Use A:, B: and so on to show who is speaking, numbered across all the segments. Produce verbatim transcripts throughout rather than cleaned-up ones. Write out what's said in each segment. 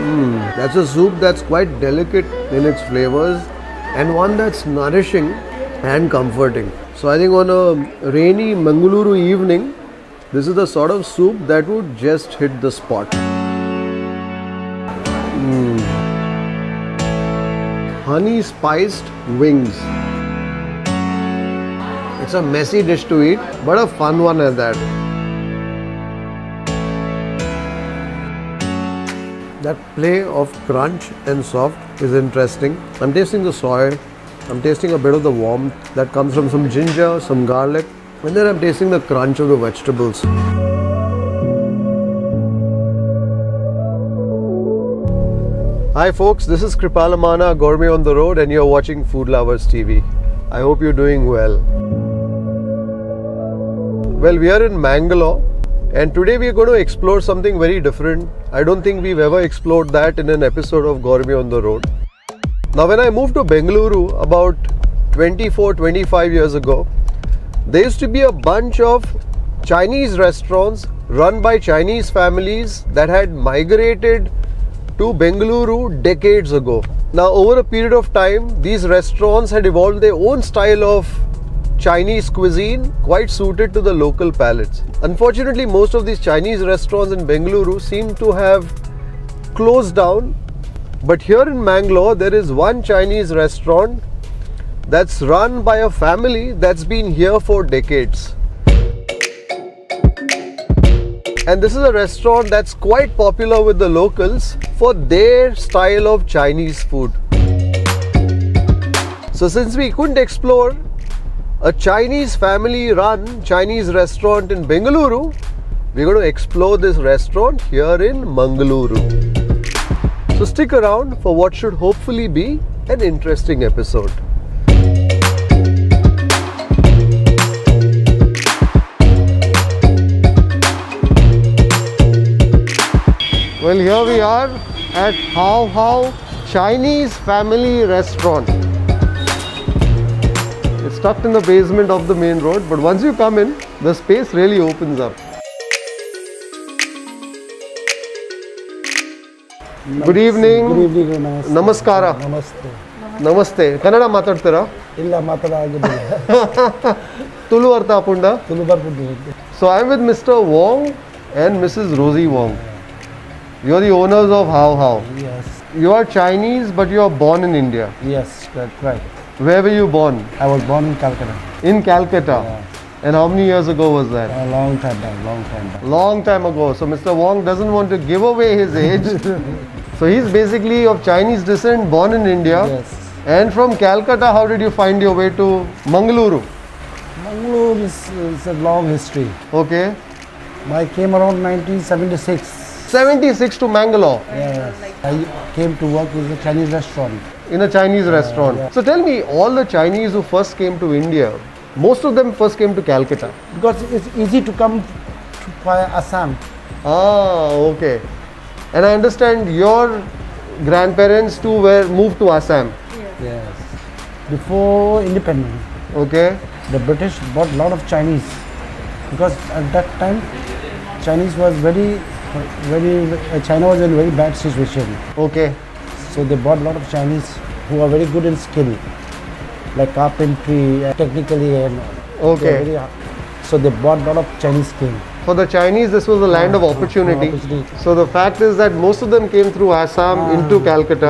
A: Mm, that's a soup that's quite delicate in its flavors and one that's nourishing and comforting. So I think on a rainy Mangaluru evening, this is the sort of soup that would just hit the spot. Mm. Honey spiced wings. It's a messy dish to eat, but a fun one at that. That play of crunch and soft is interesting. I'm tasting the soy. I'm tasting a bit of the warmth that comes from some ginger, some garlic, and then I'm tasting the crunch of the vegetables. Hi folks, this is Kripalamana, Gourmet on the Road, and you're watching Food Lovers T V. I hope you're doing well. Well, we are in Mangalore, and today we are going to explore something very different. I don't think we've ever explored that in an episode of Gourmet on the Road. Now, when I moved to Bengaluru about twenty-four, twenty-five years ago, there used to be a bunch of Chinese restaurants run by Chinese families that had migrated to Bengaluru decades ago. Now, over a period of time, these restaurants had evolved their own style of Chinese cuisine, quite suited to the local palates. Unfortunately, most of these Chinese restaurants in Bengaluru seem to have closed down. But here in Mangalore, there is one Chinese restaurant that's run by a family that's been here for decades. And this is a restaurant that's quite popular with the locals for their style of Chinese food. So since we couldn't explore a Chinese family run Chinese restaurant in Bengaluru, we're going to explore this restaurant here in Mangaluru. So stick around for what should hopefully be an interesting episode. Well, here we are at How How Chinese Family Restaurant. It's tucked in the basement of the main road, but once you come in, the space really opens up. Good evening.
B: Good evening. Namaste.
A: Namaskara.
B: Namaste.
A: Namaste. Kannada matadtira?
B: Illa matadagidilla.
A: Tulu artha apunda?
B: Tulu barpudi.
A: So I'm with Mister Wong and Missus Rosie Wong. You're the owners of How How.
B: Yes.
A: You are Chinese, but you are born in India.
B: Yes, right.
A: Where were you born?
B: I was born in Calcutta.
A: In Calcutta.
B: Yeah.
A: And how many years ago was that?
B: A long time back, long time back.
A: Long time ago. So Mister Wong doesn't want to give away his age. So he's basically of Chinese descent, born in India.
B: Yes.
A: And from Calcutta, how did you find your way to Mangaluru?
B: Mangalore is, is a long history.
A: Okay.
B: I came around nineteen seventy-six.
A: seventy-six to Mangalore.
B: Yes. I came to work with a Chinese restaurant.
A: In a Chinese restaurant.
B: yeah.
A: So tell me, all the Chinese who first came to India, most of them first came to Calcutta.
B: Because it's easy to come to via Assam.
A: Ah, okay. And I understand your grandparents too were moved to Assam.
B: Yes. Before independence,
A: Okay.
B: the British bought a lot of Chinese. Because at that time, Chinese was very, very, uh, China was in a very bad situation.
A: Okay.
B: So they bought a lot of Chinese who are very good in skill, like carpentry, uh, technically, and
A: Okay.
B: they're very, uh, so they bought a lot of Chinese skill.
A: For the Chinese, this was a land of
B: Ah,
A: opportunity.
B: opportunity.
A: So the fact is that most of them came through Assam
B: Ah,
A: into Calcutta,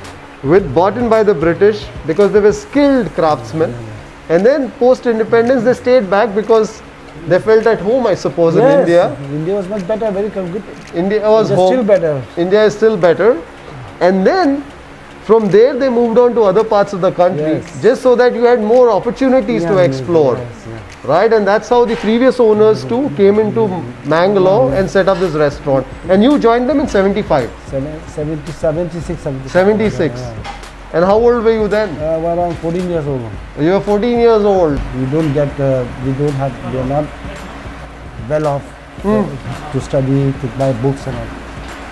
A: with bought in by the British because they were skilled craftsmen. And then post-independence, they stayed back because they felt at home, I suppose, in
B: Yes,
A: India.
B: India was much better, very com- good.
A: India was
B: India is
A: home.
B: still better.
A: India is still better. And then from there, they moved on to other parts of the country,
B: Yes.
A: just so that you had more opportunities to
B: Yeah,
A: explore.
B: yes, yeah.
A: Right, and that's how the previous owners too came into Mangalore and set up this restaurant. And you joined them in seventy-five,
B: Seven- seventy, seventy-six, seventy-seven.
A: seventy-six.
B: Yeah, yeah.
A: And how old were you then?
B: Uh, well, around fourteen years old.
A: You were fourteen years old.
B: We don't get, uh, we don't have, we are not well off uh, to study, to buy books and all.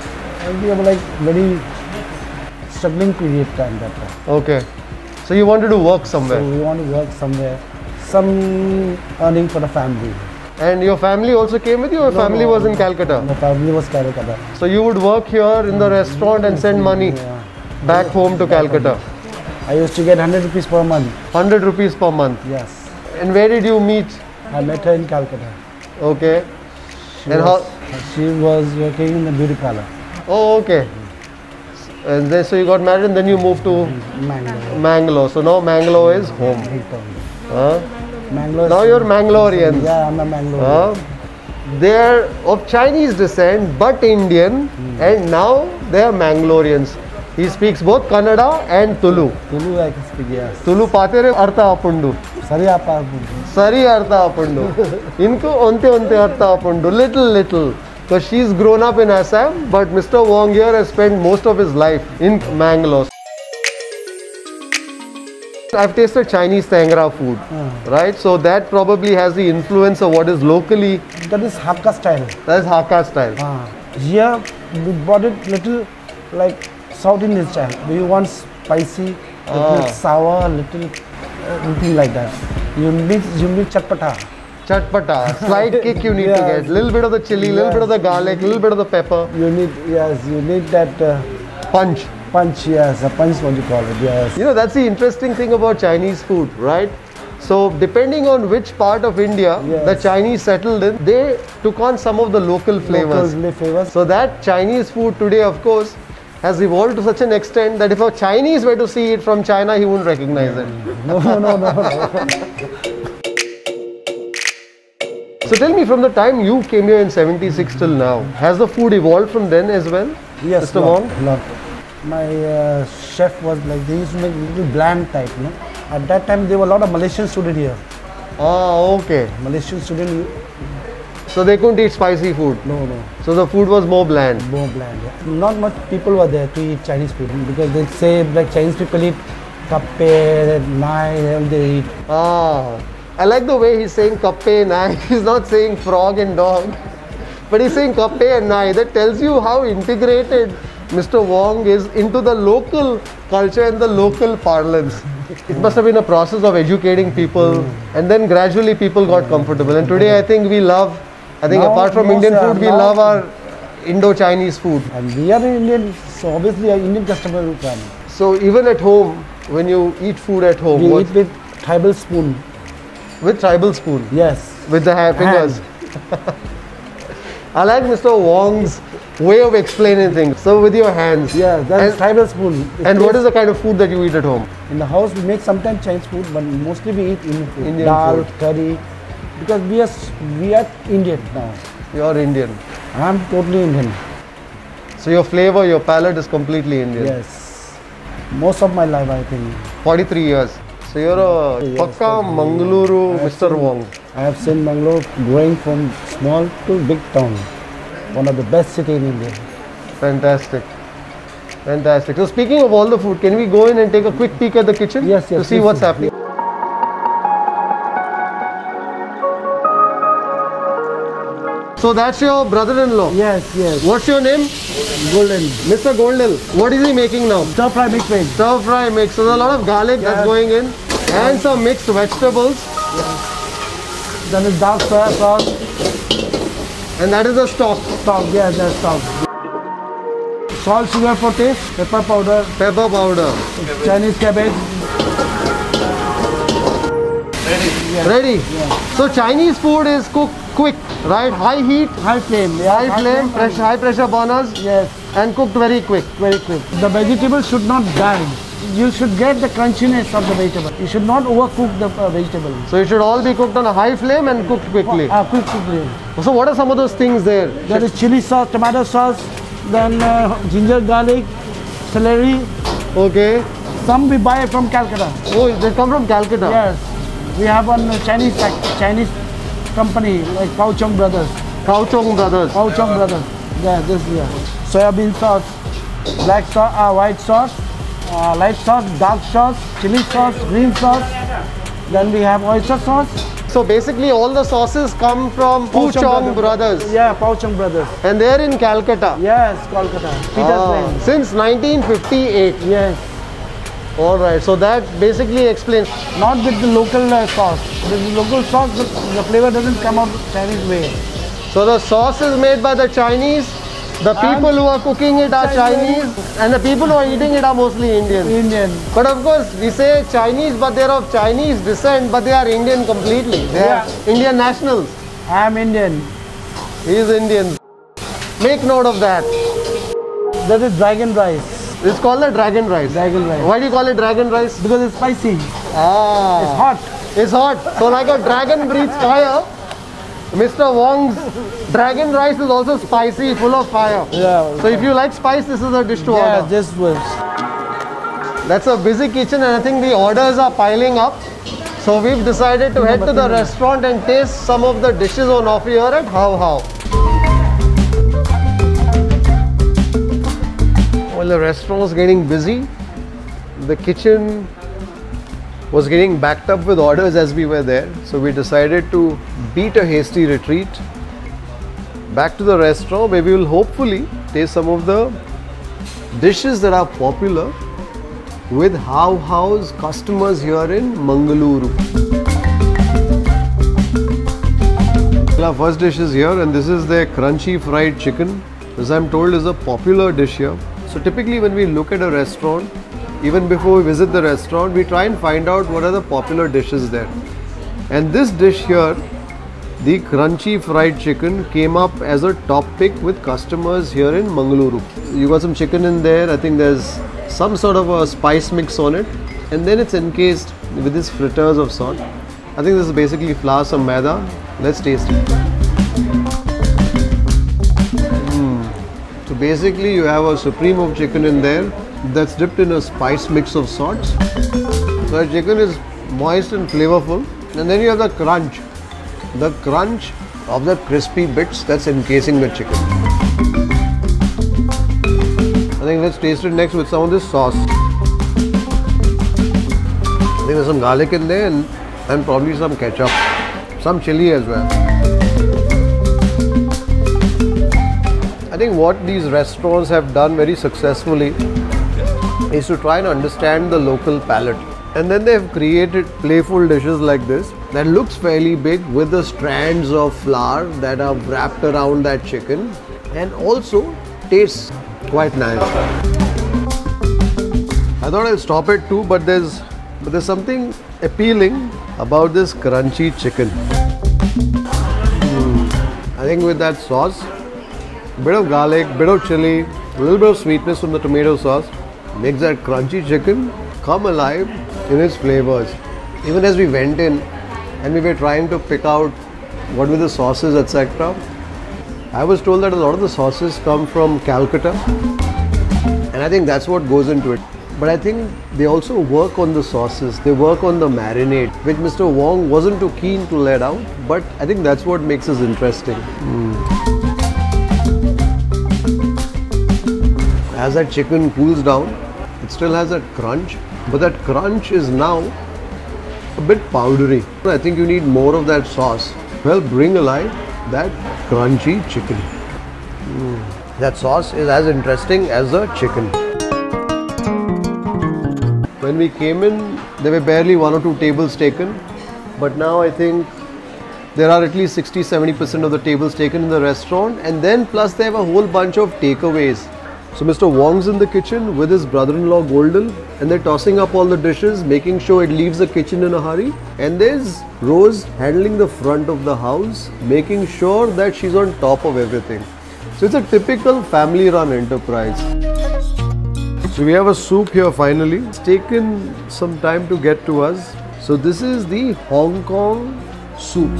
B: And we were like very struggling period time that time.
A: Okay. So you wanted to work
B: So
A: somewhere.
B: we want to work somewhere, some earning for the family.
A: And your family also came with you, or
B: No,
A: family
B: no,
A: was in
B: no.
A: Calcutta?
B: My family was Calcutta.
A: So you would work here in the restaurant and send money
B: Yeah.
A: back home to Calcutta.
B: I used to get one hundred rupees per month.
A: one hundred rupees per month.
B: Yes.
A: And where did you meet?
B: I met her in Calcutta.
A: Okay.
B: She
A: And
B: was, she was working in the beauty parlor.
A: Oh, okay. And then so you got married and then you moved to
B: Mangalore.
A: Mangalore. So now Mangalore is home. Huh?
B: Mangalore.
A: Now you're Mangaloreans.
B: Yeah, I'm a Mangalore.
A: Huh? They're of Chinese descent but Indian, and now they are Mangaloreans. He speaks both Kannada and Tulu.
B: Tulu I can speak, yes.
A: Tulu patere artha apundu.
B: Sorry, apa.
A: Sari artha apundu. Inko onte onte artha apundu. Little little. Because she's grown up in Assam, but Mister Wong here has spent most of his life in Mangalore. I've tasted Chinese Tangra food, right? So that probably has the influence of what is locally,
B: That is Hakka style.
A: that's Hakka style.
B: Ah. Here we bought it little like South Indian style. We want spicy, little
A: Ah.
B: sour, little uh, anything like that. You need you need chatpata.
A: Chatpata, slight kick you need to
B: Yes.
A: get. Little bit of the chili, little
B: Yes.
A: bit of the garlic, little bit of the pepper.
B: You need yes, you need that uh,
A: Punch.
B: punch. Yes, a punch. What you call it? Yes.
A: You know, that's the interesting thing about Chinese food, right? So depending on which part of India
B: Yes.
A: the Chinese settled in, they took on some of the local flavors.
B: Local flavors.
A: So that Chinese food today, of course, has evolved to such an extent that if a Chinese were to see it from China, he wouldn't recognize it.
B: No, no, no, no.
A: So tell me, from the time you came here in seventy-six till now, has the food evolved from then as well?
B: Yes,
A: Mister
B: lot,
A: Wong?
B: lot. My uh, chef was like, they used to make little bland type, no? At that time, there were a lot of Malaysian students here.
A: Ah, okay.
B: Malaysian student,
A: So they couldn't eat spicy food.
B: no, no,
A: So the food was more bland.
B: more bland. Yeah. Not much people were there to eat Chinese food because they say like Chinese people eat kappe, nai, and they eat.
A: Ah, I like the way he's saying kappe nai. He's not saying frog and dog, but he's saying kappe and nai. That tells you how integrated Mister Wong is into the local culture and the local parlance. It must have been a process of educating people, and then gradually people got comfortable. And today I think we love, I think
B: Now,
A: apart from
B: yes,
A: Indian
B: sir,
A: food, we
B: now-
A: love our Indo-Chinese food.
B: And we are Indian, so obviously an Indian customer will come.
A: So even at home, when you eat food at home,
B: We
A: what-
B: eat with tribal spoon.
A: with tribal spoon,
B: Yes.
A: with the ha- fingers. I like Mister Wong's way of explaining things. So with your hands.
B: Yeah, that's
A: And,
B: tribal spoon. It
A: and what
B: tastes-
A: is the kind of food that you eat at home?
B: In the house, we make sometimes Chinese food, but mostly we eat Indian food.
A: Indian
B: Dal,
A: food.
B: curry, because we are s- we are Indian now.
A: You're Indian.
B: I'm totally Indian.
A: So your flavor, your palate is completely Indian.
B: Yes, most of my life I think.
A: forty-three years. So you're a
B: Yes,
A: Pakka
B: yes.
A: Mangaluru Mister Wong.
B: I have seen Bangalore growing from small to big town. One of the best city in India.
A: Fantastic. Fantastic. So speaking of all the food, can we go in and take a quick peek at the kitchen?
B: Yes, yes,
A: To see
B: please,
A: what's
B: sir.
A: happening. So that's your brother-in-law.
B: Yes, yes.
A: What's your name?
B: Golden.
A: Mister Goldil. What is he making now?
B: Stir fry mixed veg.
A: Stir fry mix. So there's a lot of garlic that's
B: Yes.
A: going in and some mixed vegetables,
B: Then is dark soya sauce.
A: and that is the stock.
B: Stock, yes, that's stock. Salt, sugar for taste. Pepper powder.
A: Pepper powder.
B: Chinese cabbage.
A: Ready? So Chinese food is cooked quick, right? High heat,
B: High flame. Yeah,
A: high flame, pressure, high pressure burners,
B: Yes,
A: and cooked very quick.
B: very quick. The vegetable should not die. You should get the crunchiness of the vegetable. You should not overcook the uh, vegetable.
A: So it should all be cooked on a high flame and cooked quickly.
B: Uh, quick, quickly.
A: So what are some of those things there?
B: There is chili sauce, tomato sauce, then uh, ginger, garlic, celery.
A: Okay.
B: Some we buy from Calcutta.
A: Oh, they come from Calcutta.
B: Yes, we have one uh, Chinese fac- Chinese company like Pao Chong Brothers.
A: Khao Chong Brothers.
B: Pao Chong Brothers. Yeah, this yeah. Soya bean sauce, black sauce, uh, white sauce, uh, light sauce, dark sauce, chili sauce, green sauce. Then we have oyster sauce.
A: So basically all the sauces come from Phu Chong Brothers.
B: Yeah, Pao Chong Brothers.
A: And they're in Calcutta.
B: Yes, Kolkata. Peter's
A: Ah,
B: Lane.
A: since nineteen fifty-eight.
B: Yes.
A: Alright, so that basically explains.
B: Not with the local uh, sauce. With the local sauce, the, the flavor doesn't come out Chinese way.
A: So the sauce is made by the Chinese, the people who are cooking it are
B: Chinese.
A: Chinese, and the people who are eating it are mostly Indian.
B: Indian.
A: But of course, we say Chinese, but they're of Chinese descent, but they are Indian completely. They
B: Yeah.
A: are Indian nationals.
B: I am Indian.
A: He is Indian. Make note of that.
B: That is dragon rice.
A: It's called the dragon rice.
B: Dragon rice.
A: Why do you call it dragon rice?
B: Because it's spicy.
A: Ah,
B: It's hot.
A: It's hot. So like a dragon breathes fire, Mister Wong's dragon rice is also spicy, full of fire.
B: Yeah.
A: So if you like spice, this is a dish to
B: Yeah,
A: order.
B: just was.
A: That's a busy kitchen and I think the orders are piling up. So we've decided to head to the restaurant and taste some of the dishes on offer here at How How. Well, the restaurant was getting busy. The kitchen was getting backed up with orders as we were there. So we decided to beat a hasty retreat back to the restaurant where we will hopefully taste some of the dishes that are popular with How How's customers here in Mangaluru. Well, our first dish is here and this is their crunchy fried chicken. This I'm told is a popular dish here. So typically when we look at a restaurant, even before we visit the restaurant, we try and find out what are the popular dishes there. And this dish here, the crunchy fried chicken, came up as a top pick with customers here in Mangaluru. You got some chicken in there, I think there's some sort of a spice mix on it, and then it's encased with this fritters of salt. I think this is basically flour, some maida. Let's taste it. Mm. So basically you have a supreme of chicken in there that's dipped in a spice mix of sorts. So the chicken is moist and flavorful, and then you have the crunch. The crunch of the crispy bits that's encasing the chicken. I think let's taste it next with some of this sauce. I think there's some garlic in there and, and probably some ketchup, some chili as well. I think what these restaurants have done very successfully is to try and understand the local palate. And then they've created playful dishes like this that looks fairly big with the strands of flour that are wrapped around that chicken and also tastes quite nice. I thought I'll stop at two, but there's but there's something appealing about this crunchy chicken. Mm. I think with that sauce, a bit of garlic, bit of chili, a little bit of sweetness from the tomato sauce makes that crunchy chicken come alive in its flavors. Even as we went in and we were trying to pick out what were the sauces, et cetera, I was told that a lot of the sauces come from Calcutta, and I think that's what goes into it. But I think they also work on the sauces, they work on the marinade, which Mister Wong wasn't too keen to let out, but I think that's what makes us interesting. Mm. As that chicken cools down, it still has that crunch, but that crunch is now a bit powdery. I think you need more of that sauce. Well, bring alive that crunchy chicken. Mm. That sauce is as interesting as the chicken. When we came in, there were barely one or two tables taken, but now I think there are at least sixty to seventy percent of the tables taken in the restaurant, and then plus they have a whole bunch of takeaways. So Mister Wong's in the kitchen with his brother-in-law Golden, and they're tossing up all the dishes, making sure it leaves the kitchen in a hurry. And there's Rose handling the front of the house, making sure that she's on top of everything. So it's a typical family-run enterprise. So we have a soup here finally. It's taken some time to get to us. So this is the Hong Kong soup.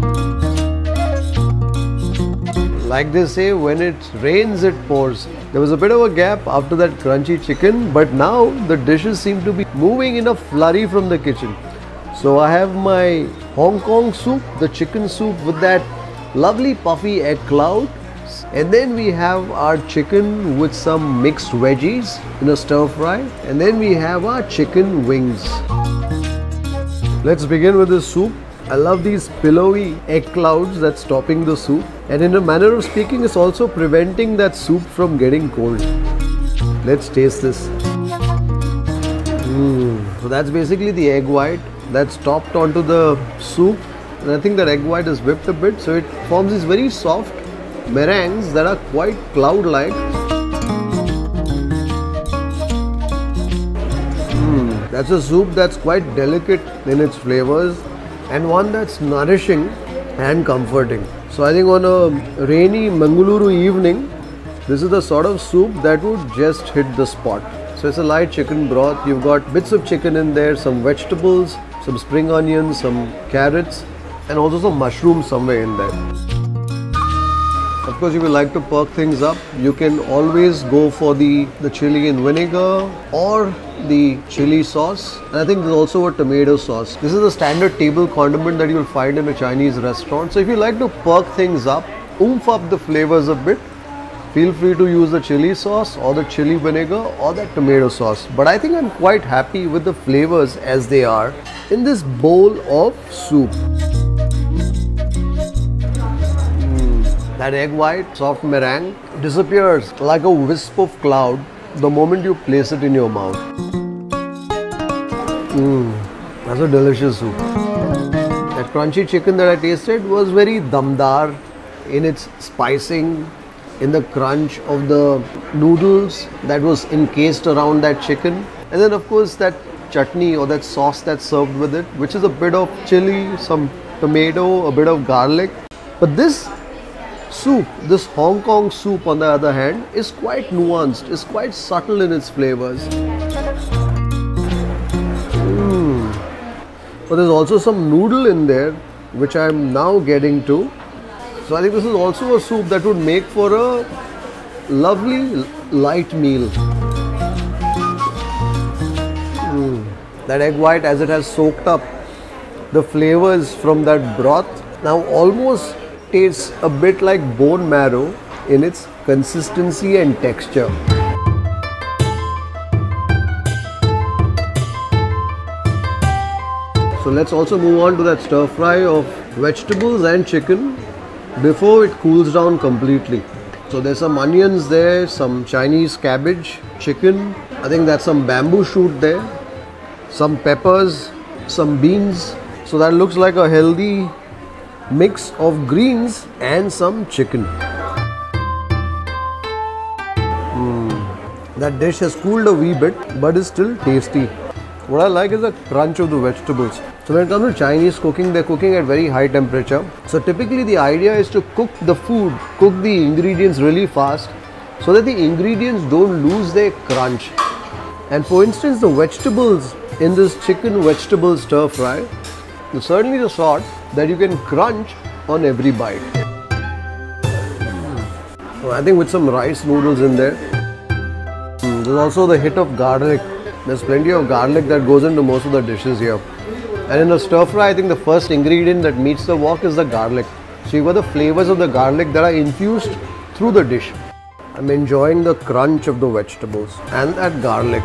A: Like they say, when it rains, it pours. There was a bit of a gap after that crunchy chicken, but now the dishes seem to be moving in a flurry from the kitchen. So I have my Hong Kong soup, the chicken soup with that lovely puffy egg cloud. And then we have our chicken with some mixed veggies in a stir fry. And then we have our chicken wings. Let's begin with the soup. I love these pillowy egg clouds that's topping the soup, and in a manner of speaking, it's also preventing that soup from getting cold. Let's taste this. So that's basically the egg white that's topped onto the soup. And I think that egg white is whipped a bit, so it forms these very soft meringues that are quite cloud-like. Mm, that's a soup that's quite delicate in its flavors and one that's nourishing and comforting. So I think on a rainy Mangaluru evening, this is the sort of soup that would just hit the spot. So it's a light chicken broth. You've got bits of chicken in there, some vegetables, some spring onions, some carrots, and also some mushrooms somewhere in there. Of course, if you like to perk things up, you can always go for the, the chili in vinegar or the chili sauce. And I think there's also a tomato sauce. This is the standard table condiment that you'll find in a Chinese restaurant. So if you like to perk things up, oomph up the flavors a bit, feel free to use the chili sauce or the chili vinegar or the tomato sauce. But I think I'm quite happy with the flavors as they are in this bowl of soup. Mm, that egg white, soft meringue disappears like a wisp of cloud the moment you place it in your mouth. Mm, that's a delicious soup. That crunchy chicken that I tasted was very damdar in its spicing, in the crunch of the noodles that was encased around that chicken, and then of course that chutney or that sauce that's served with it, which is a bit of chili, some tomato, a bit of garlic. But this soup, this Hong Kong soup on the other hand, is quite nuanced, is quite subtle in its flavors. Mm. But there's also some noodle in there, which I'm now getting to. So I think this is also a soup that would make for a lovely light meal. Mm. That egg white, as it has soaked up the flavors from that broth, now almost tastes a bit like bone marrow in its consistency and texture. So let's also move on to that stir fry of vegetables and chicken before it cools down completely. So there's some onions there, some Chinese cabbage, chicken, I think that's some bamboo shoot there, some peppers, some beans. So that looks like a healthy mix of greens and some chicken. Mm. That dish has cooled a wee bit but is still tasty. What I like is the crunch of the vegetables. So when it comes to Chinese cooking, they're cooking at very high temperature. So typically the idea is to cook the food, cook the ingredients really fast so that the ingredients don't lose their crunch. And for instance, the vegetables in this chicken vegetable stir fry is certainly the sort that you can crunch on every bite. So I think with some rice noodles in there. There's also the hit of garlic. There's plenty of garlic that goes into most of the dishes here. And in a stir fry, I think the first ingredient that meets the wok is the garlic. So you've got the flavors of the garlic that are infused through the dish. I'm enjoying the crunch of the vegetables and that garlic.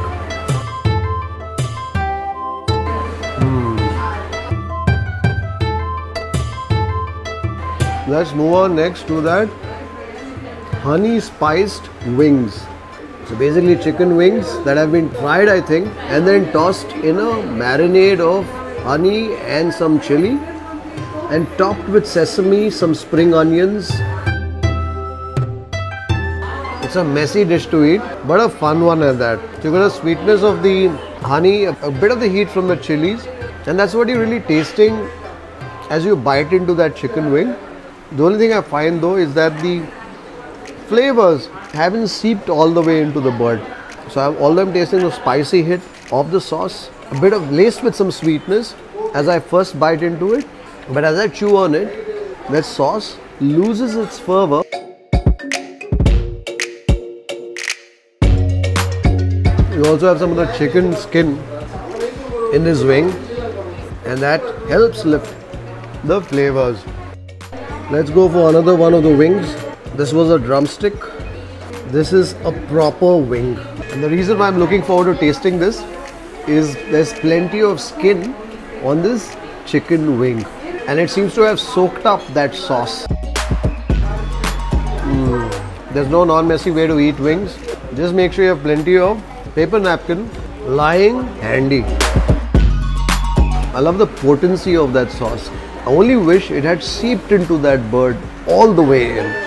A: Mm. Let's move on next to that honey spiced wings. So basically chicken wings that have been fried, I think, and then tossed in a marinade of honey and some chili and topped with sesame, some spring onions. It's a messy dish to eat, but a fun one at that. So you've got a sweetness of the honey, a, a bit of the heat from the chilies, and that's what you're really tasting as you bite into that chicken wing. The only thing I find though is that the flavors haven't seeped all the way into the bird. So I'm, although I'm tasting the spicy hit of the sauce, a bit of laced with some sweetness as I first bite into it, but as I chew on it, that sauce loses its fervor. You also have some of the chicken skin in this wing, and that helps lift the flavors. Let's go for another one of the wings. This was a drumstick. This is a proper wing. And the reason why I'm looking forward to tasting this is there's plenty of skin on this chicken wing. And it seems to have soaked up that sauce. Mm. There's no non-messy way to eat wings. Just make sure you have plenty of paper napkin lying handy. I love the potency of that sauce. I only wish it had seeped into that bird all the way in.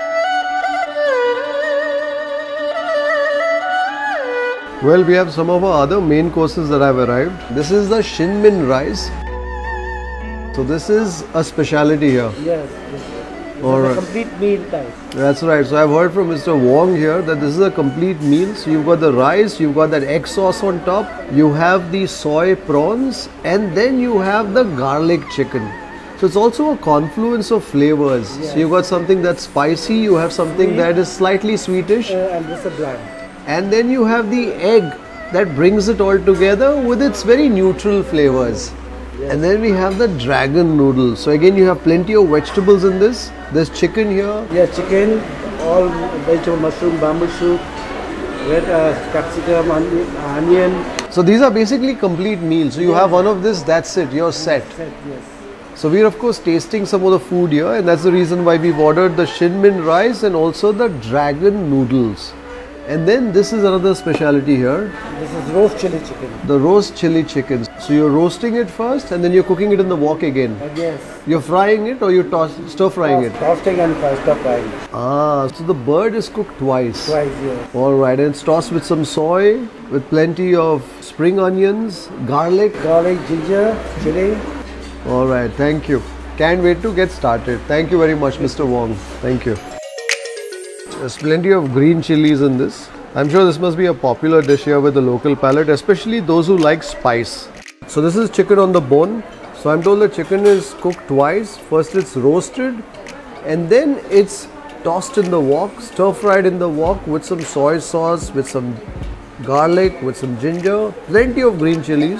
A: Well, we have some of our other main courses that have arrived. This is the Shin Min rice. So this is a speciality here.
B: Yes, yes. It's
A: All
B: a
A: right.
B: complete meal type.
A: That's right. So I've heard from Mister Wong here that this is a complete meal. So you've got the rice, you've got that egg sauce on top, you have the soy prawns, and then you have the garlic chicken. So it's also a confluence of flavors.
B: Yes.
A: So you've got something that's spicy, you have something
B: Sweet.
A: that is slightly sweetish,
B: Uh, and this is a bland.
A: and then you have the egg that brings it all together with its very neutral flavors.
B: Yes.
A: And then we have the dragon noodle. So again, you have plenty of vegetables in this. There's chicken here.
B: Yeah, chicken, all vegetable, mushroom, bamboo shoot, red uh, capsicum, onion, onion.
A: So these are basically complete meals. So you have one of this, that's it, you're set.
B: Set, yes.
A: So we're of course tasting some of the food here, and that's the reason why we've ordered the Shin Min rice and also the dragon noodles. And then this is another specialty here,
B: This is roast chili chicken.
A: the roast chili chicken. So you're roasting it first and then you're cooking it in the wok again.
B: Uh, yes.
A: You're frying it or you're toss- stir frying it?
B: Toasting and stir frying.
A: Ah, so the bird is cooked twice.
B: Twice, yes.
A: Alright, and it's tossed with some soy, with plenty of spring onions, garlic.
B: Garlic, ginger, chili.
A: Alright, thank you. Can't wait to get started. Thank you very much, Mister Wong. Thank you. There's plenty of green chilies in this. I'm sure this must be a popular dish here with the local palate, especially those who like spice. So this is chicken on the bone. So I'm told the chicken is cooked twice. First it's roasted and then it's tossed in the wok, stir fried in the wok with some soy sauce, with some garlic, with some ginger, plenty of green chilies.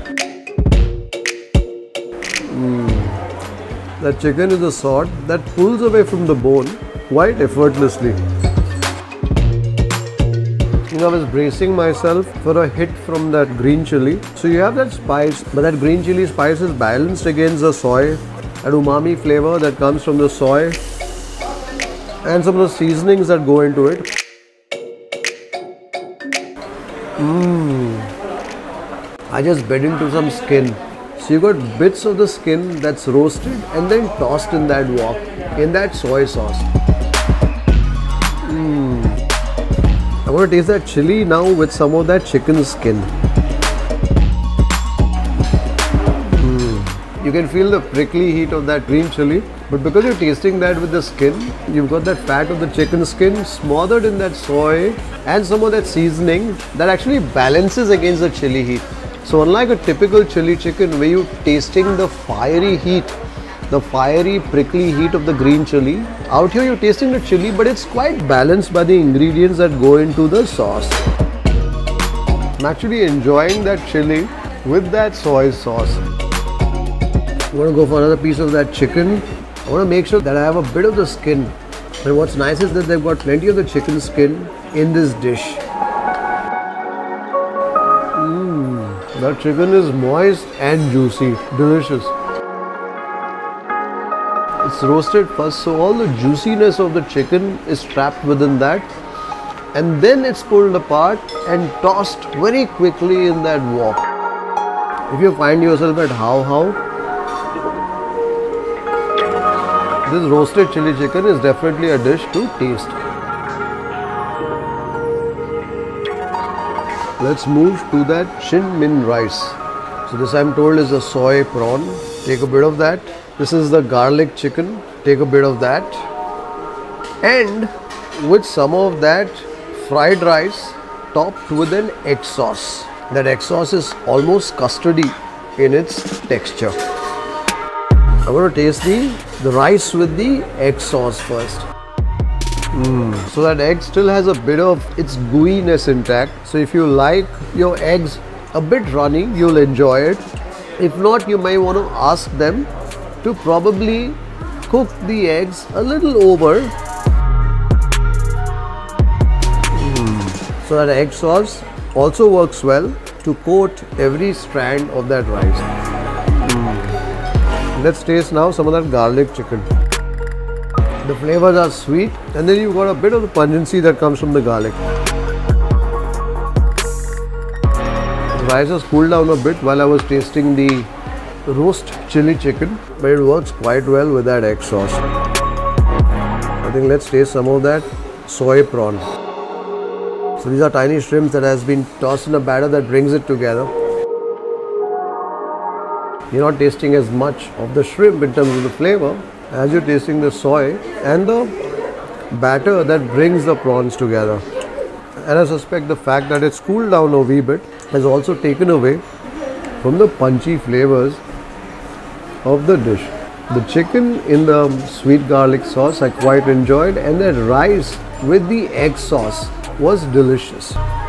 A: That chicken is a sort that pulls away from the bone quite effortlessly. You know, I was bracing myself for a hit from that green chili. So you have that spice, but that green chili spice is balanced against the soy, an umami flavor that comes from the soy, and some of the seasonings that go into it. Mmm. I just bit into some skin. So you got bits of the skin that's roasted and then tossed in that wok, in that soy sauce. Mm. I want to taste that chili now with some of that chicken skin. Mm. You can feel the prickly heat of that green chili, but because you're tasting that with the skin, you've got that fat of the chicken skin smothered in that soy and some of that seasoning that actually balances against the chili heat. So unlike a typical chili chicken where you're tasting the fiery heat, the fiery prickly heat of the green chili, out here you're tasting the chili, but it's quite balanced by the ingredients that go into the sauce. I'm actually enjoying that chili with that soy sauce. I'm going to go for another piece of that chicken. I want to make sure that I have a bit of the skin. And what's nice is that they've got plenty of the chicken skin in this dish. That chicken is moist and juicy, delicious. It's roasted first, so all the juiciness of the chicken is trapped within that, and then it's pulled apart and tossed very quickly in that wok. If you find yourself at How How, this roasted chili chicken is definitely a dish to taste. Let's move to that Shin Min rice. So this I'm told is a soy prawn. Take a bit of that. This is the garlic chicken. Take a bit of that. And with some of that fried rice topped with an egg sauce. That egg sauce is almost custardy in its texture. I'm going to taste the, the rice with the egg sauce first. Mm. So that egg still has a bit of its gooiness intact. So if you like your eggs a bit runny, you'll enjoy it. If not, you may want to ask them to probably cook the eggs a little over. Mm. So that egg sauce also works well to coat every strand of that rice. Mm. Let's taste now some of that garlic chicken. The flavors are sweet, and then you've got a bit of the pungency that comes from the garlic. rice has cooled down a bit while I was tasting the roast chili chicken, but it works quite well with that egg sauce. I think let's taste some of that soy prawn. So these are tiny shrimps that has been tossed in a batter that brings it together. You're not tasting as much of the shrimp in terms of the flavor as you're tasting the soy and the batter that brings the prawns together. And I suspect the fact that it's cooled down a wee bit has also taken away from the punchy flavors of the dish. The chicken in the sweet garlic sauce I quite enjoyed, and the rice with the egg sauce was delicious.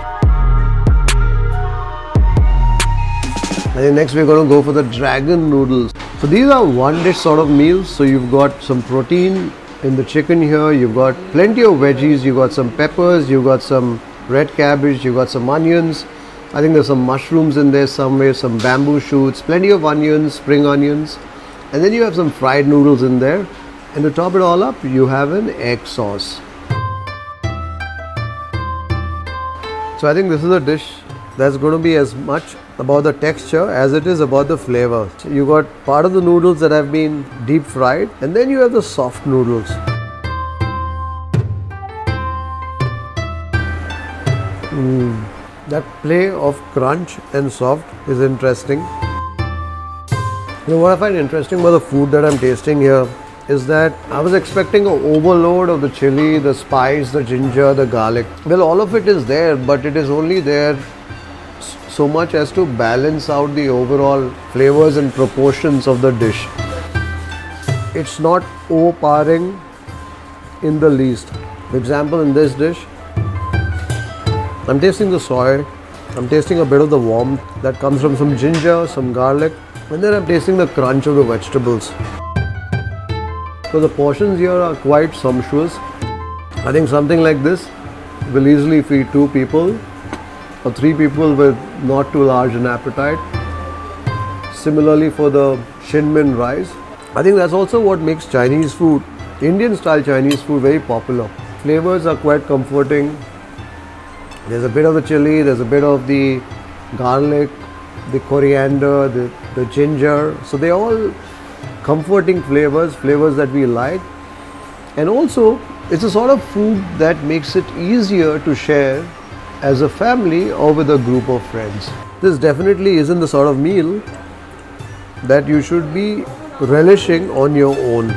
A: And then next we're going to go for the dragon noodles. So these are one dish sort of meals. So you've got some protein in the chicken here, you've got plenty of veggies, you've got some peppers, you've got some red cabbage, you've got some onions. I think there's some mushrooms in there somewhere, some bamboo shoots, plenty of onions, spring onions. And then you have some fried noodles in there. And to top it all up, you have an egg sauce. So I think this is a dish that's going to be as much about the texture as it is about the flavor. So you got part of the noodles that have been deep fried, and then you have the soft noodles. Mm. That play of crunch and soft is interesting. You know what I find interesting about the food that I'm tasting here is that I was expecting an overload of the chili, the spice, the ginger, the garlic. Well, all of it is there, but it is only there so much as to balance out the overall flavors and proportions of the dish. It's not overpowering in the least. For example, in this dish, I'm tasting the soy, I'm tasting a bit of the warmth that comes from some ginger, some garlic, and then I'm tasting the crunch of the vegetables. So the portions here are quite sumptuous. I think something like this will easily feed two people or three people with not too large an appetite. Similarly for the Shinmin rice. I think that's also what makes Chinese food, Indian style Chinese food, very popular. Flavors are quite comforting. There's a bit of the chili, there's a bit of the garlic, the coriander, the, the ginger. So they're all comforting flavors, flavors that we like. And also, it's a sort of food that makes it easier to share as a family or with a group of friends. This definitely isn't the sort of meal that you should be relishing on your own.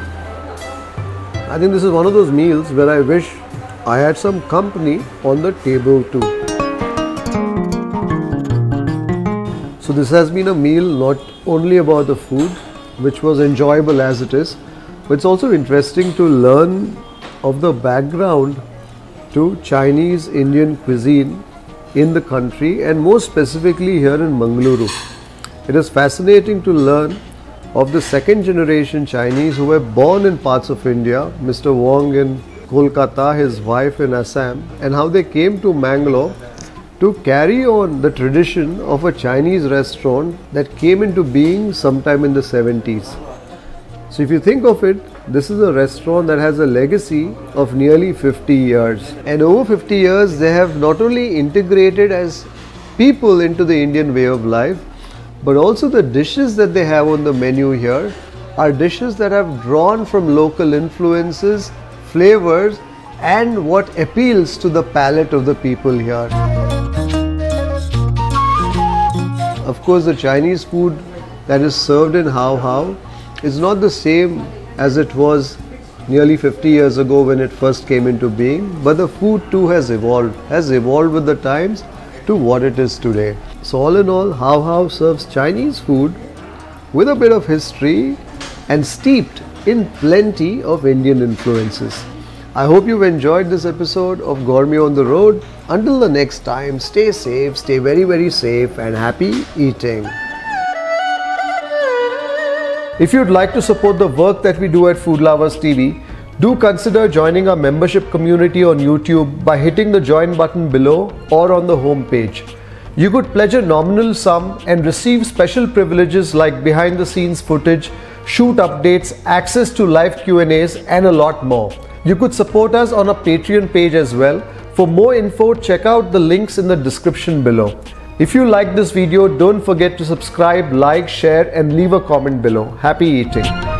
A: I think this is one of those meals where I wish I had some company on the table too. So this has been a meal not only about the food, which was enjoyable as it is, but it's also interesting to learn of the background to Chinese Indian cuisine in the country, and more specifically here in Mangaluru. It is fascinating to learn of the second generation Chinese who were born in parts of India, Mister Wong in Kolkata, his wife in Assam, and how they came to Mangalore to carry on the tradition of a Chinese restaurant that came into being sometime in the seventies. So if you think of it, this is a restaurant that has a legacy of nearly fifty years. And over fifty years, they have not only integrated as people into the Indian way of life, but also the dishes that they have on the menu here are dishes that have drawn from local influences, flavors, and what appeals to the palate of the people here. Of course, the Chinese food that is served in How How is not the same as it was nearly fifty years ago when it first came into being, but the food too has evolved, has evolved with the times to what it is today. So all in all, How How serves Chinese food with a bit of history and steeped in plenty of Indian influences. I hope you've enjoyed this episode of Gourmet on the Road. Until the next time, stay safe, stay very very safe, and happy eating. If you'd like to support the work that we do at Food Lovers T V, do consider joining our membership community on YouTube by hitting the join button below or on the home page. You could pledge a nominal sum and receive special privileges like behind the scenes footage, shoot updates, access to live Q and A's, and a lot more. You could support us on our Patreon page as well. For more info, check out the links in the description below. If you like this video, don't forget to subscribe, like, share and leave a comment below. Happy eating!